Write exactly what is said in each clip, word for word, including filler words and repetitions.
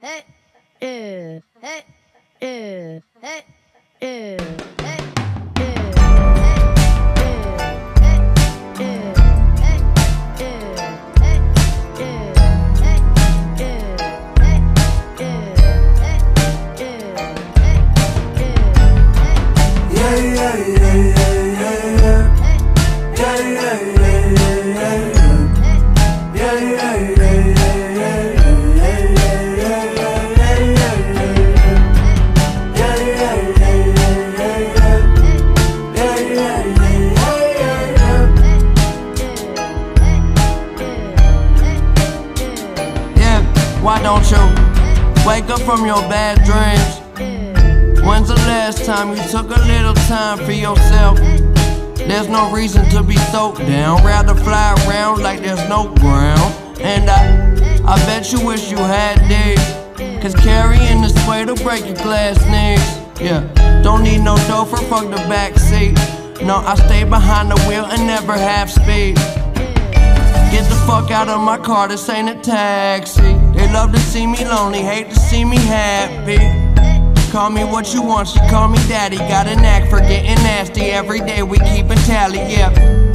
hey, yeah, hey, yeah, hey, yeah, hey. Why don't you wake up from your bad dreams? When's the last time you took a little time for yourself? There's no reason to be so down, rather fly around like there's no ground. And I, I bet you wish you had these, cause carrying this weight will break your glass knees. Yeah, don't need no chauffeur, fuck the backseat. No, I stay behind the wheel and never half speed. Get the fuck out of my car, this ain't a taxi. They love to see me lonely, hate to see me happy. Call me what you want, she call me daddy. Got a knack for getting nasty, every day we keep a tally, yeah.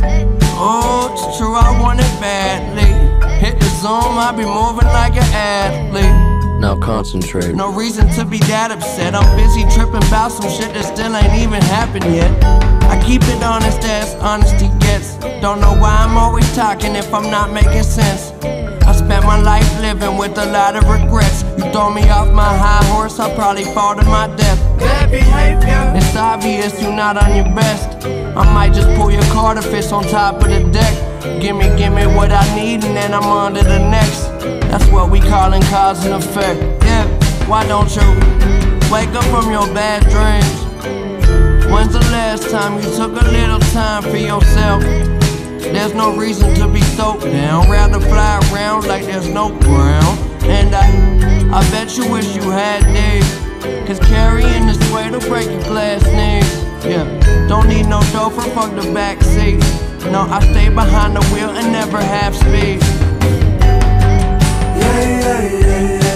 Oh, it's true, I want it badly. Hit the zoom, I be moving like an athlete. Now concentrate. No reason to be that upset. I'm busy tripping about some shit that still ain't even happened yet. I keep it honest as honesty gets. Don't know why I'm always talking if I'm not making sense. I spent my life living with a lot of regrets. You throw me off my high horse, I'll probably fall to my death. Bad behavior. It's obvious you're not on your best. I might just pull your car to fist on top of the deck. Gimme, gimme what I need and then I'm on to the next. That's what we callin' cause and effect. Yeah, why don't you wake up from your bad dreams? When's the last time you took a little time for yourself? There's no reason to be so down, rather fly around like there's no ground. And I, I bet you wish you had these, cause carrying this weight will break your glass knees. Yeah, don't need no chauffeur, fuck the backseat. No, I stay behind the wheel and never half speed. Yeah, yeah, yeah, yeah.